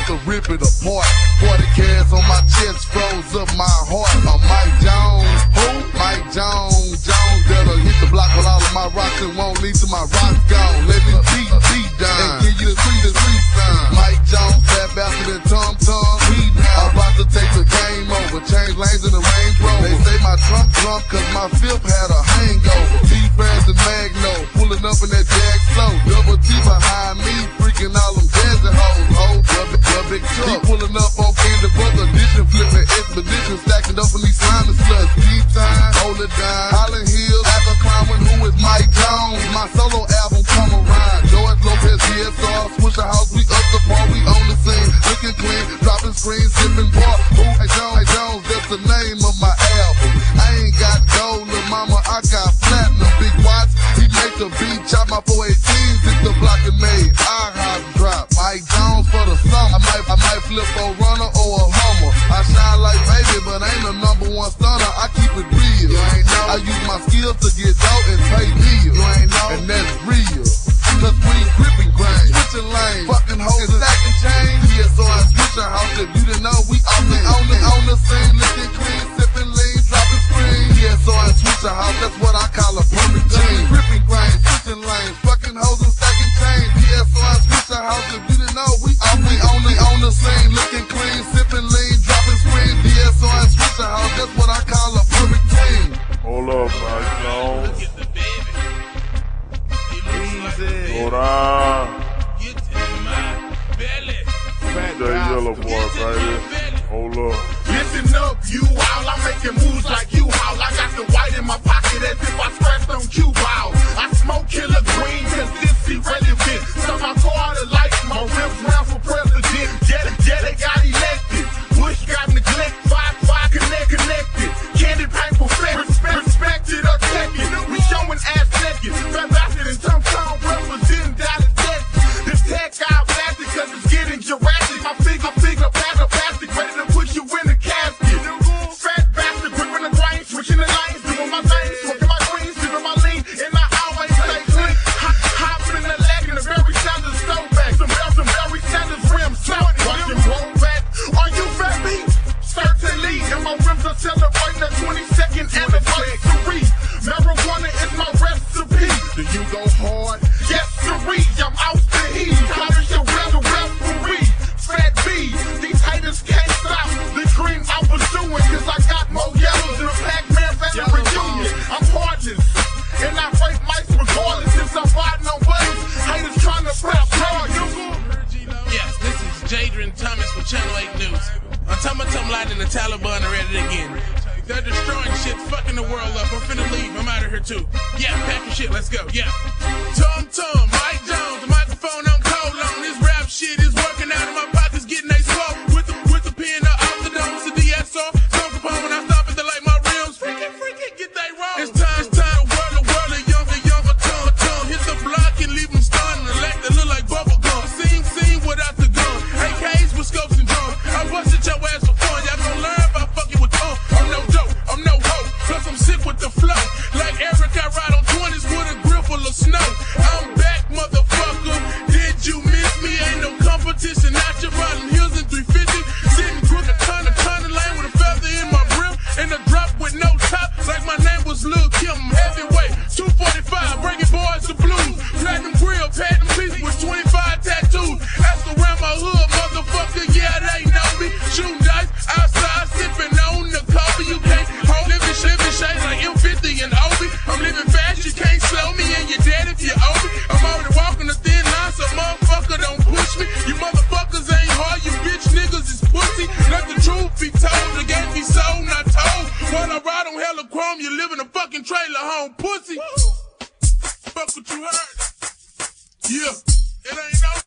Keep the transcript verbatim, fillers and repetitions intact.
to rip it apart. Forty cans on my chest froze up my heart. I'm Mike Jones, who? Mike Jones, Jones that'll hit the block with all of my rocks and won't lead to my rocks gone. Let me beat, beat down and give you the three, the three sign. Mike Jones, fat bastard and Tom Tom. I'm about to take the game over, change lanes in the Range Rover. They say my trunk drunk cause my fifth had a hangover. T-Fans and Magno, pulling up in that Jag slow. Double T behind me, freaking all them jazzy hoes. Hoes, the big, the big truck. He pulling up on Candy Bus edition, flipping expedition, stacking up in these slime and sluts. T-Time, hold it down, Holland Hills, Apple Climbing, who is Mike Jones? My solo album come around. George Lopez, P S R, Swisher House, we up the bar, we on the scene, looking clean, dropping screens, sipping bar. Who? Hey Jones, hey Jones, that's the name of my album. I ain't got gold, little mama, I got platinum. Big watch, he make the beat, chop my four eighteens, hit the block and made I hop drop. Mike Jones for the summer. I might, I might flip a runner or a Hummer. I shine like baby, but ain't the number one stunner. I keep it real. You ain't know. I use my skills to get dough and pay bills. You ain't know. And that's real. Cause we gripping grain, switching lanes, fucking hoes and stacking chains. Yeah, so I switch a house. If you didn't know, we on the, on the, on the scene, looking clean, sipping lean, dropping screen. Yeah, so I switch a house. That's what I call a perfect team. Gripping grain, switching lanes, fucking hoes and stacking chains. Yeah, so I switch a house. If you didn't know, we on the, on the, on the scene, looking clean, sipping lean, dropping screen. Yeah, so I switch a house. That's what I call a perfect team. Hold up, Mike Jones. Hold on. The yellow boy, baby. Hold up. Listen up, you all. I'm making moves like you all. I got the white in my pocket as if I scratched on cue ball. I smoke killer green cause this irrelevant. So my car the lights, my rims round for president. Jet, jet, they got elected. Bush got neglected. Five, five, connect, connected. Candy paint perfect. Respect, respected or taken. We showing ass naked. Fat bastard and Tom Tom representing Dallas, Texas. This tech out plastic cause it's getting Jurassic. My figure, figure, pack of plastic, ready to put you in the casket. Fat bastard, gripping the grain, switching the lanes, doing my thing, smoking my greens, sipping my lean, and I always stay clean. Hop, hopping in the leg in the Barry Sanders stove back. Some bells, some Barry Sanders rims, snort, watching roll back. Are you fat me? Certainly, and my rims are celebrating the twenty-second anniversary. Marijuana is my recipe. Do you go hard? Yes, sirree, I'm out the heat. How is your real referee? Fat B, these haters can't stop the dream I'm pursuing, cause I got more yellows than a Pac-Man family reunion. I'm heartless, and I rape mics regardless. Since I'm riding on buttons, haters trying to stop charges. Yes, this is Jadron Thomas for Channel eight News. I'm Tama Tum Laden and the Taliban are at it again. They're destroying shit, fucking the world up. I'm finna leave, I'm out of here too. Yeah, pack your shit, let's go, yeah. Tom Tom, Mike Jones, the microphone on cold on. This rap shit is working out of my pockets, getting they swole. With the, with the pen off the dome, it's a D S R. Smoke upon when I stop at the light, my rims. Freaking, freaking, get they wrong. It's time, it's time, whirl, whirl, younger, younger, tongue, tongue. Hit the block and leave them stunned. And like that look like bubble gum. Scene, scene without the gun. A Ks with scopes and drums. I busted your ass for fun, y'all gon' learn by fucking with tongue. I'm no dope, I'm no hope. Plus I'm sick with the flow. Like Eric, I ride on twenties with a grill full of snow. I'm back, motherfucker. Did you miss me? Ain't no competition. Out your bottom heels in three fifty. Sitting crooked, ton of ton of lane with a feather in my brim. And a drop with no top. Like my name was Lil Kim. Heavyweight, two forty-five. Bringing boys to blues. Platinum grill, platinum piece with twenty-five tattoos. Ask around my hood, motherfucker. Yeah, they know me. Shooting dice outside, sipping on the coffee. You can't hold it, living shades like M fifty and Obi. I'm living fast, you can't slow me, and you're dead if you owe me. I'm already walking a thin line, so motherfucker don't push me. You motherfuckers ain't hard, you bitch niggas is pussy. Let the truth be told, the game be sold, not told. When I ride on hella chrome, you live in a fucking trailer home, pussy. Fuck what you heard. Yeah, it ain't no